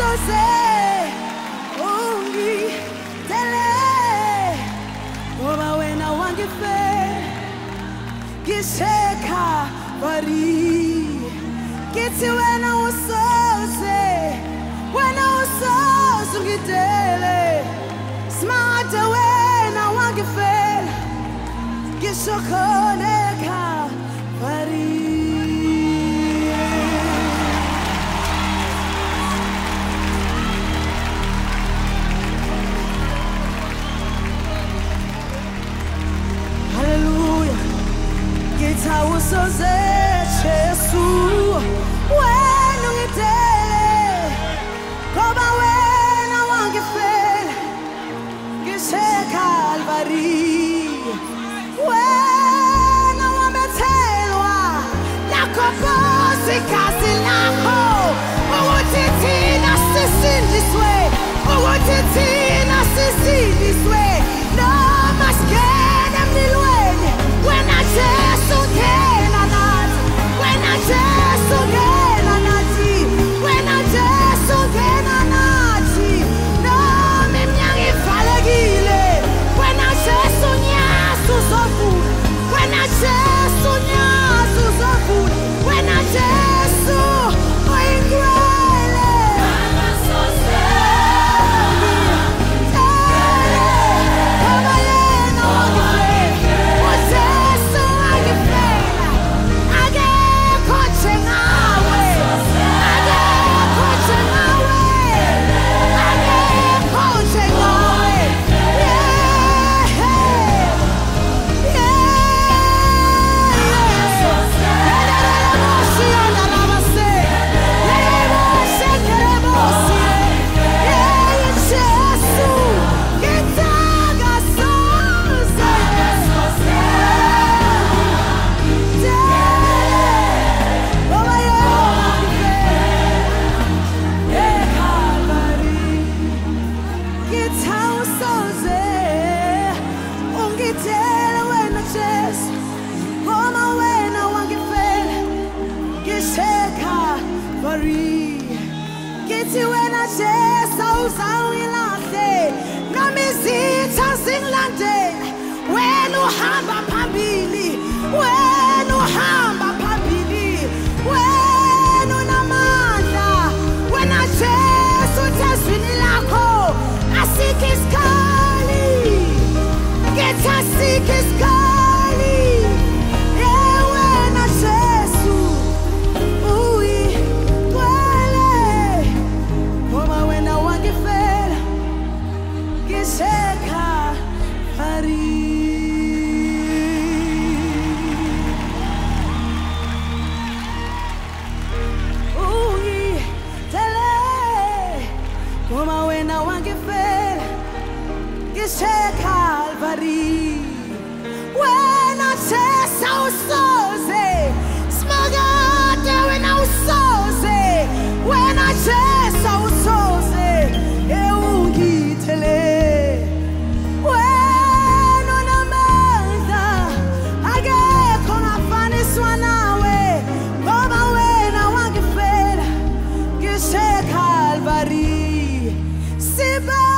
usoze ungidele ngoba wena wangifela ngiseKalvari kithi wena usoze ungidele smart wena wangifela ngisokhona eKalvari. Usoze Jesu wena ungidele ngoba wena wangifela ngiseKalvari wena wamethelwa lakho Nkosi igazi lakho ukuthi thina sisindiswe noma singena emlilweni wena Jesu ungena nathi wena Jesu ungena nathi wena Jesu ungena nathi noma iminyango ivalekile wena Jesu unyazo uzovula wena Jesu unyazo uzovula wena Jesu uyingcwele abasoze ngoba yena wangifela uJesu wangifela akekho njengawe akekho njengawe akekho njengawe Kithi wena Jesu uzangilahle noma izitha zingilandela wena uhamba phambili wena uhamba phambili wena unamandla wena Jesu uthezwini lakho asikho isikhali ngithi asikho isikhali wena Jesu Kalvari wena Jesu usoze smagade wena usoze wena Jesu usoze ungithele wena unamandla akekho ongafaniswa nawe ngoba wena wangifela ngiseKalvari siba